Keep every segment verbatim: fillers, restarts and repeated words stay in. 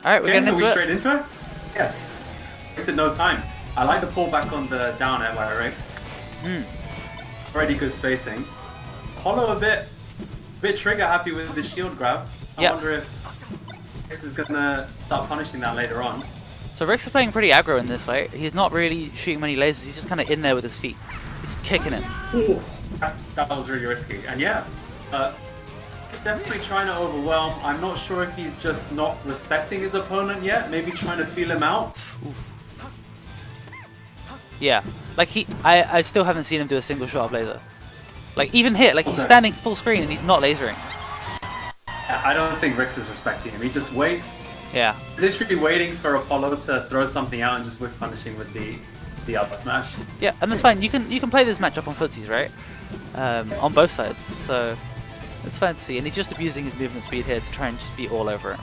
Alright, we're Okay, getting are into we it. straight into it? Yeah. Wasted no time. I like the pullback on the down air by Rix. Mm. Already good spacing. Apollo a bit, bit trigger happy with the shield grabs. I Yep. wonder if Rix is gonna start punishing that later on. So Rix is playing pretty aggro in this, right? He's not really shooting many lasers, he's just kind of in there with his feet. He's just kicking it. Ooh, that, that was really risky. And yeah, uh, he's definitely trying to overwhelm. I'm not sure if he's just not respecting his opponent yet. Maybe trying to feel him out. Ooh. Yeah, like he, I, I still haven't seen him do a single shot of laser. Like even hit, like he's Okay. standing full screen and he's not lasering. I don't think Rix is respecting him. He just waits. Yeah. He's literally waiting for Apollo to throw something out and just whiff punishing with the the up smash. Yeah, and that's fine. You can you can play this matchup on footsies, right? Um, on both sides, so it's fine to see. And he's just abusing his movement speed here to try and just be all over it.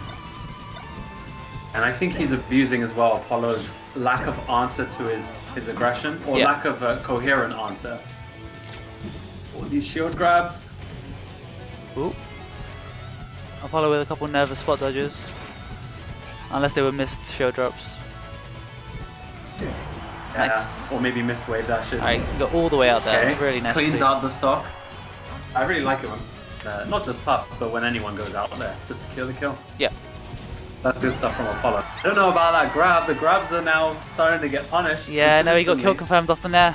And I think he's abusing as well Apollo's lack of answer to his, his aggression, or Yeah. lack of a coherent answer. All these shield grabs. Ooh. Apollo with a couple nervous spot dodges. Unless they were missed shield drops. Nice. Yeah, or maybe missed wave dashes. Alright, go all the way out there. Okay. It's really nice. to Cleans see. out the stock. I really like it when, uh, not just puffs, but when anyone goes out there to secure the kill. Yeah. So that's good stuff from Apollo. I don't know about that grab. The grabs are now starting to get punished. Yeah, no, he got kill consistently. confirmed off the nair.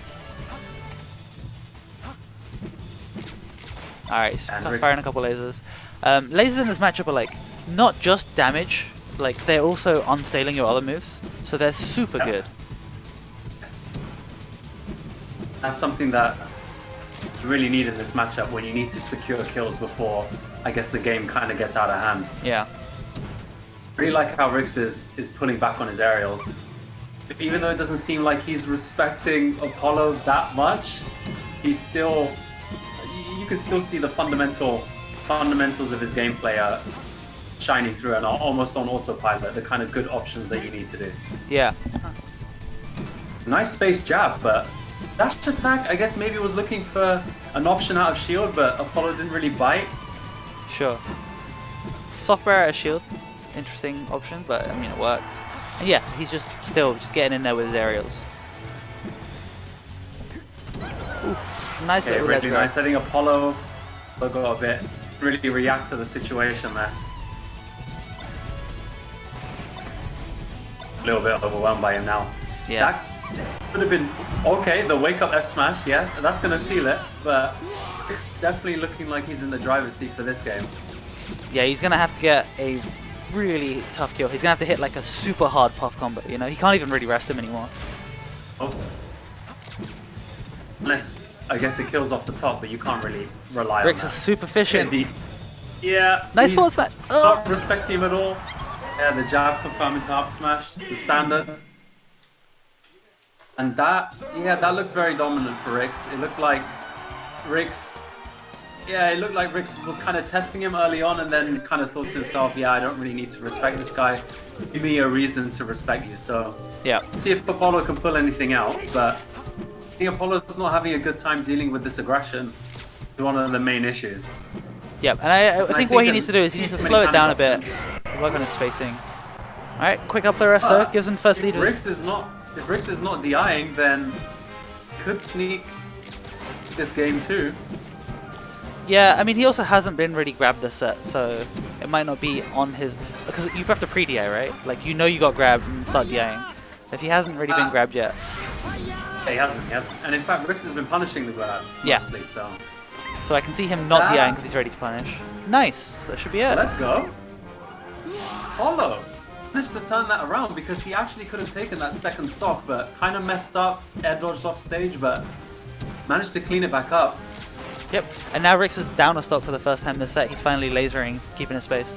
Alright, he's And kind of Rix- firing a couple lasers. Um, lasers in this matchup are like not just damage, like they're also unstaling your other moves, so they're super Yeah. good. Yes. That's something that you really need in this matchup when you need to secure kills before, I guess, the game kind of gets out of hand. Yeah. Really like how Rix is, is pulling back on his aerials. Even though it doesn't seem like he's respecting Apollo that much, he's still... You, you can still see the fundamental fundamentals of his gameplay are shining through and are almost on autopilot, the kind of good options that you need to do. Yeah. Nice space jab, but dash attack, I guess maybe was looking for an option out of shield, but Apollo didn't really bite. Sure. Soft barrier shield. Interesting option, but I mean it worked. And yeah, he's just still just getting in there with his aerials. Oof, nice Okay, little really ledge grab. nice. I think Apollo got a bit, really react to the situation there. A little bit overwhelmed by him now. Yeah. That could have been okay. The wake up F smash, yeah, that's gonna seal it. But it's definitely looking like he's in the driver's seat for this game. Yeah, he's gonna have to get a really tough kill. He's gonna have to hit like a super hard puff combo, you know? He can't even really rest him anymore. Oh. Unless, I guess it kills off the top, but you can't really rely Rix on is that. super efficient. Indeed. Yeah. Nice he's forward smash. Not Oh. respecting him at all. Yeah, the jab confirming to up smash, the standard. And that, yeah, that looked very dominant for Rix. It looked like Rix, yeah, it looked like Rix was kind of testing him early on and then kind of thought to himself, yeah, I don't really need to respect this guy. Give me a reason to respect you. So, Yeah. see if Apollo can pull anything out. But I think Apollo's not having a good time dealing with this aggression. It's one of the main issues. Yep, and I, I think think what he that needs to do is he needs to too slow many it down a bit, panic work on his spacing. Alright, quick up the rest though, But gives him first if lead. Rix is not, if Rix is not DIing, then could sneak this game too. Yeah, I mean he also hasn't been really grabbed this set, so it might not be on his... Because you have to pre-D I, right? Like you know you got grabbed and start DIing. If he hasn't really been Uh, grabbed yet. Yeah, he hasn't, he hasn't. And in fact, Rix has been punishing the grabs Yeah. mostly, so. So I can see him not Ah. DIing because he's ready to punish. Nice, that should be it. Let's go. Apollo managed to turn that around because he actually could have taken that second stock, but kind of messed up, air dodged off stage, but managed to clean it back up. Yep, and now Rix is down a stock for the first time this set. He's finally lasering, keeping his space.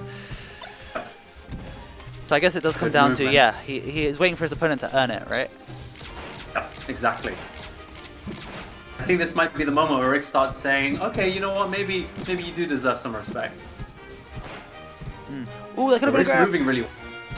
So I guess it does come Good down movement. to, yeah, he, he is waiting for his opponent to earn it, right? Yeah, exactly. I think this might be the moment where Rick starts saying, okay, you know what, maybe maybe you do deserve some respect. Mm. Ooh, that could have been a Rick's grab. moving really well.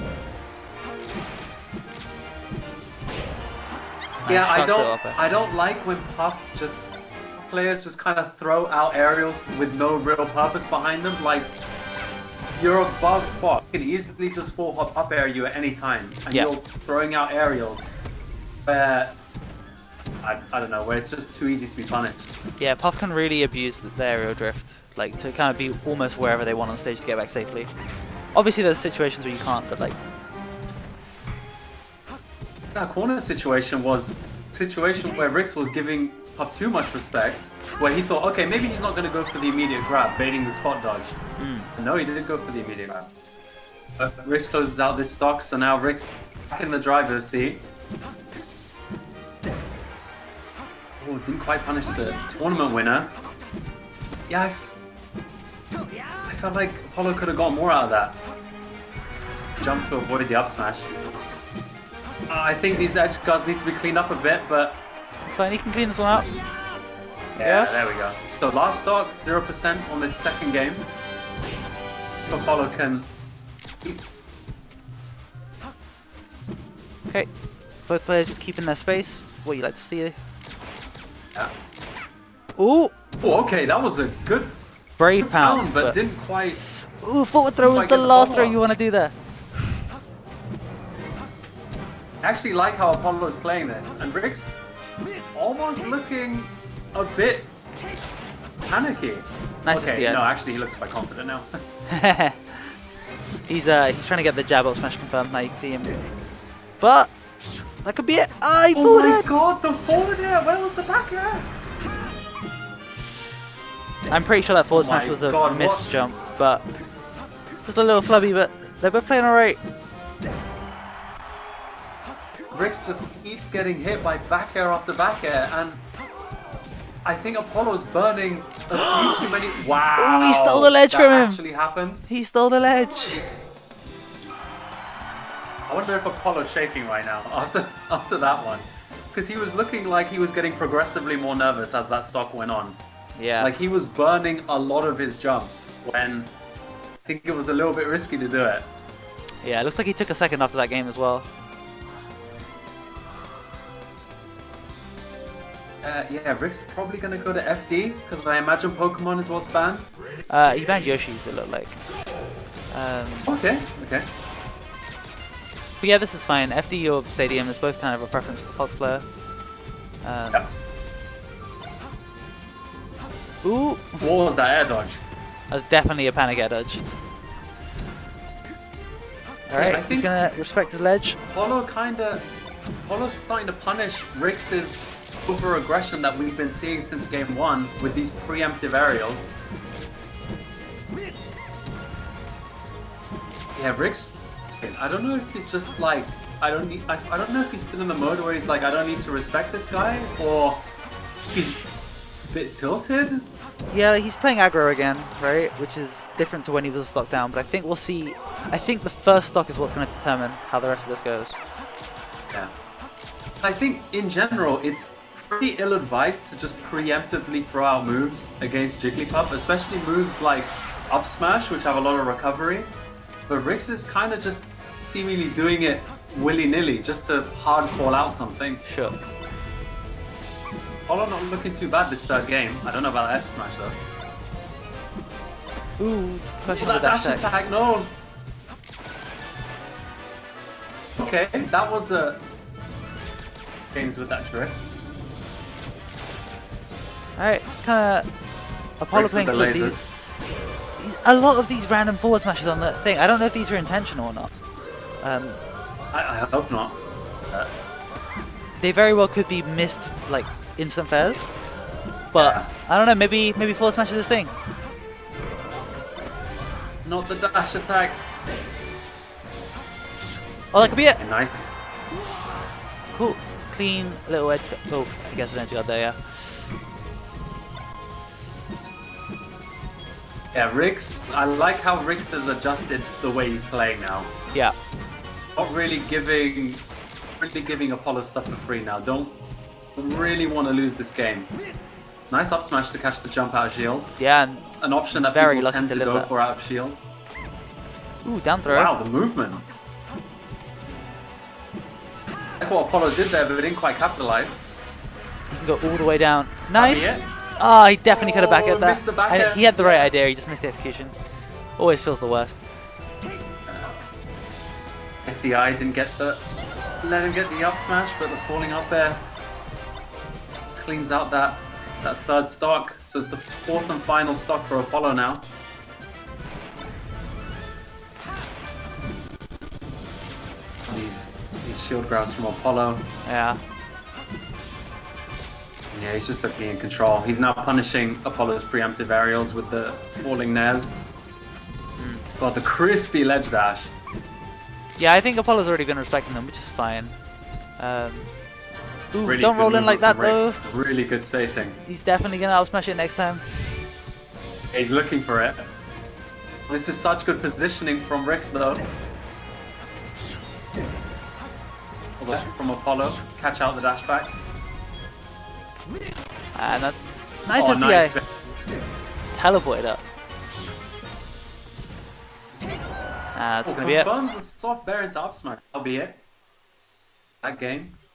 Nice Yeah, I shot don't though up there. I don't like when Puff just players just kind of throw out aerials with no real purpose behind them. Like you're above Fox. You can easily just full hop up air you at any time, and Yeah. you're throwing out aerials where I, I don't know, where it's just too easy to be punished. Yeah, Puff can really abuse the, the aerial drift, like to kind of be almost wherever they want on stage to get back safely. Obviously, there's situations where you can't, but like. That corner situation was a situation where Rix was giving Puff too much respect, where he thought, okay, maybe he's not going to go for the immediate grab, baiting the spot dodge. Mm. No, he didn't go for the immediate grab. But Rix closes out this stock, so now Rix back in the driver's seat. Oh, didn't quite punish the tournament winner. Yeah, I, f I felt like Apollo could have got more out of that. Jump to avoid the up smash. Uh, I think these edge guards need to be cleaned up a bit, but... It's fine, he can clean this one up. Yeah, Yeah. there we go. So last stock, zero percent on this second game. Apollo can... Okay, both players just keeping their space. What you like to see. Yeah. Ooh, Oh, okay, that was a good brave pound. pound, but, but- didn't quite... Ooh, forward throw was Might the get the last throw follow-up. you want to do there. I actually like how Apollo is playing this, and Rix almost looking a bit panicky. Nice okay, S D I. no, actually he looks quite confident now. he's uh he's trying to get the jab up smash confirmed. Now you can see him. But that could be it. Ah, he Oh forward my it. god, the forward air! Where was the back air? I'm pretty sure that forward Oh my smash was a God, missed what? jump, but just a little flubby. But they're both playing alright. Rix just keeps getting hit by back air after back air, and I think Apollo's burning a few too many. Wow! Ooh, he stole the ledge that from him. Actually happened. He stole the ledge. I wonder if Apollo's shaking right now after after that one, because he was looking like he was getting progressively more nervous as that stock went on. Yeah. Like he was burning a lot of his jumps when I think it was a little bit risky to do it. Yeah. It looks like he took a second after that game as well. Uh, yeah, Rick's probably gonna go to F D because I imagine Pokemon is what's banned. Uh, he banned Yoshi's. It looked like. Um, Okay, okay. But yeah, this is fine. F D or Stadium is both kind of a preference for the Fox player. Um, Yep. Ooh, What was that air dodge? that's definitely a panic air dodge. Alright, I he's think- gonna respect his ledge. Apollo kinda... Apollo's starting to punish Rick's over aggression that we've been seeing since game one with these preemptive aerials. Yeah, Rick's... I don't know if he's just like... I don't need... I, I don't know if he's still in the mode where he's like, I don't need to respect this guy, or he's a bit tilted. Yeah, he's playing aggro again, right? Which is different to when he was stock down, but I think we'll see... I think the first stock is what's going to determine how the rest of this goes. Yeah. I think in general it's pretty ill-advised to just preemptively throw out moves against Jigglypuff, especially moves like up smash, which have a lot of recovery. But Rix is kind of just seemingly doing it willy-nilly just to hard call out something. Sure. Apollo not looking too bad this third game. I don't know about F smash though. Ooh, question Oh, with that dash dash attack. attack, no! Okay, that was a... games with that drift. Alright, it's kind of... Apollo Rix with playing the footsies. lasers. He's, a lot of these random forward smashes on that thing. I don't know if these are intentional or not. Um, I, I hope not. Uh, they very well could be missed, like, instant fairs. But, Yeah. I don't know, maybe maybe forward smash is his thing. not the dash attack. Oh, that could be it. Okay, nice. Cool. Clean little edge. Oh, I guess an edge guard there, yeah. Yeah, Rix, I like how Rix has adjusted the way he's playing now. Yeah. Not really giving really giving Apollo stuff for free now. Don't really want to lose this game. Nice up smash to catch the jump out of shield. Yeah, and An option that Very people lucky tend to to live go that. for out of shield. ooh, down throw. Wow, the movement. I like what Apollo did there, but it didn't quite capitalize. He can go all the way down. Nice. That'd be it. Oh, he definitely could have back Oh, at that. missed the back I- air. he had the right idea, he just missed the execution. Always feels the worst. S D I didn't get the let him get the up smash, but the falling up there cleans out that that third stock. So it's the fourth and final stock for Apollo now. These these shield grabs from Apollo. Yeah. Yeah, he's just looking in control. He's now punishing Apollo's preemptive aerials with the falling Nares. Mm. God, the crispy ledge dash. Yeah, I think Apollo's already been respecting them, which is fine. Um, ooh, Really don't good roll in like that movement though. from Rix. Really good spacing. He's definitely gonna out smash it next time. He's looking for it. This is such good positioning from Rix though. From Apollo, catch out the dash back. And that's nice Oh, S D I. nice. Teleported up. Ah, that's Oh, gonna be it. confirms the soft bear into up smash. That'll be it. That game.